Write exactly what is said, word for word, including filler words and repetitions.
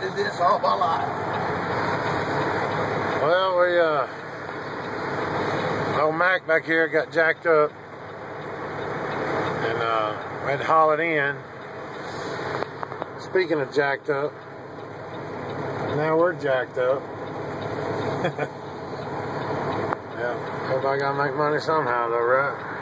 did this all my life. Well, we, uh, old Mac back here got jacked up. And, uh, we had to haul it in. Speaking of jacked up, now we're jacked up. Yeah, hope I gotta make money somehow though, right?